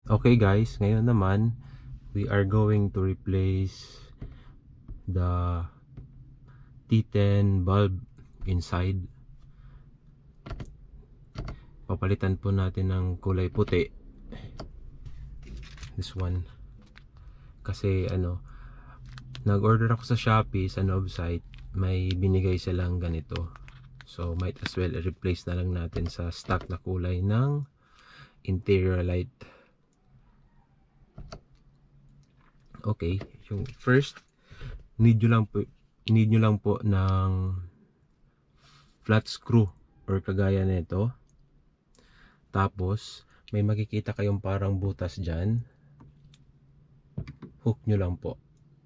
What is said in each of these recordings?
Okay guys, ngayon naman we are going to replace the T10 bulb inside. Papalitan po natin ng kulay puti, this one, kasi nag-order ako sa Shopee, sa Nov site, may binigay silang ganito, so might as well replace na lang natin sa stock na kulay ng interior light. Okay, yung first, need nyo lang po ng flat screw or kagaya nito. Tapos may makikita kayong parang butas dyan, hook nyo lang po.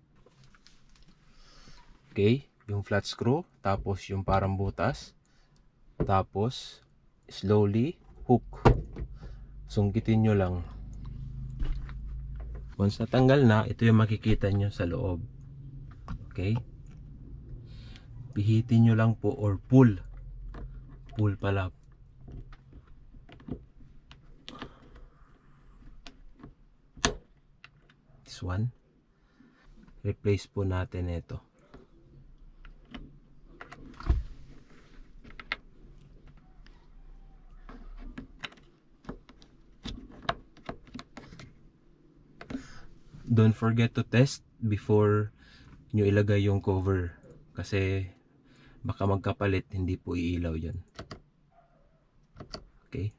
Okay, yung flat screw, tapos yung parang butas, tapos slowly hook, sungkitin nyo lang. Once natanggal na, ito yung makikita nyo sa loob. Okay, pihitin nyo lang po or pull pala. This one, replace po natin ito. Don't forget to test before nyo ilagay yung cover, kasi baka magkapalit, hindi po iilaw yun. Okay,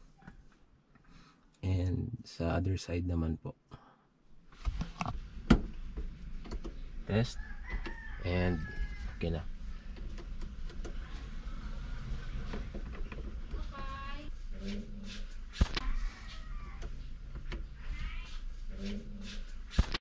and sa other side naman po, test, and okay na.